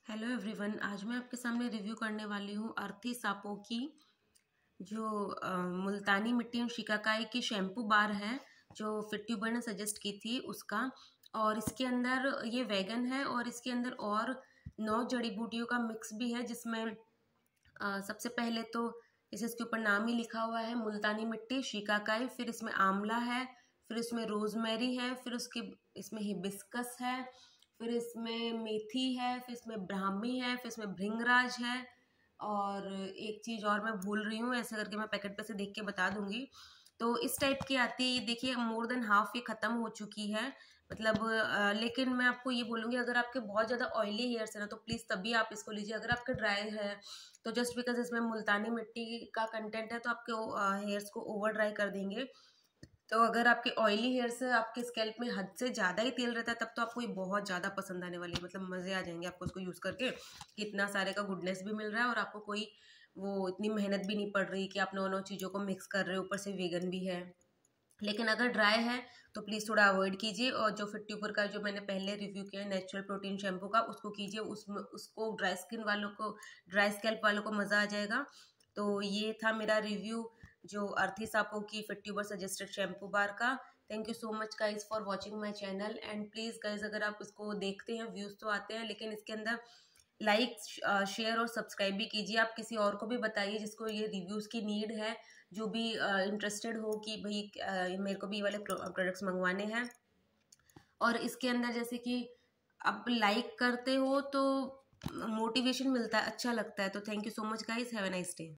Hello everyone, आज मैं आपके सामने रिव्यू करने वाली हूँ अर्थी सापो की जो मुल्तानी मिट्टी और शिकाकाई की शैम्पू बार है जो फिट ट्यूबर ने सजेस्ट की थी उसका। और इसके अंदर ये वेगन है और इसके अंदर और 9 जड़ी बूटियों का मिक्स भी है, जिसमें सबसे पहले तो जैसे इसके ऊपर नाम ही लिखा हुआ है मुल्तानी मिट्टी शिकाकाई, फिर इसमें आंवला है, फिर इसमें रोजमेरी है, फिर उसके इसमें हिबिस्कस है, फिर इसमें मेथी है, फिर इसमें ब्राह्मी है, फिर इसमें भृंगराज है और एक चीज़ और मैं भूल रही हूँ, ऐसे करके मैं पैकेट पे से देख के बता दूंगी। तो इस टाइप की आती है, देखिए मोर देन हाफ ये ख़त्म हो चुकी है, मतलब लेकिन मैं आपको ये बोलूँगी अगर आपके बहुत ज़्यादा ऑयली हेयर्स है ना तो प्लीज़ तभी आप इसको लीजिए। अगर आपके ड्राई है तो जस्ट बिकॉज इसमें मुल्तानी मिट्टी का कंटेंट है तो आपके हेयर्स को ओवर ड्राई कर देंगे। तो अगर आपके ऑयली हेयर्स है, आपके स्कैल्प में हद से ज़्यादा ही तेल रहता है, तब तो आपको ये बहुत ज़्यादा पसंद आने वाली है, मतलब मज़े आ जाएंगे आपको इसको यूज़ करके कि इतना सारे का गुडनेस भी मिल रहा है और आपको कोई वो इतनी मेहनत भी नहीं पड़ रही कि आप नौ चीज़ों को मिक्स कर रहे हो, ऊपर से वेगन भी है। लेकिन अगर ड्राई है तो प्लीज़ थोड़ा अवॉइड कीजिए, और जो फिट ट्यूबर का जो मैंने पहले रिव्यू किया है नेचुरल प्रोटीन शैम्पू का उसको कीजिए, उसमें उसको ड्राई स्किन वालों को, ड्राई स्कैल्प वालों को मज़ा आ जाएगा। तो ये था मेरा रिव्यू जो अर्थी सापो की Fit Tuber suggested shampoo bar का। Thank you so much guys for watching my channel, and please guys अगर आप इसको देखते हैं, व्यूज़ तो आते हैं लेकिन इसके अंदर लाइक शेयर और सब्सक्राइब भी कीजिए। आप किसी और को भी बताइए जिसको ये रिव्यूज़ की नीड है, जो भी इंटरेस्टेड हो कि भाई मेरे को भी ये वाले प्रोडक्ट्स मंगवाने हैं। और इसके अंदर जैसे कि आप लाइक करते हो तो मोटिवेशन मिलता है, अच्छा लगता है। तो thank you so much guys, have a nice day.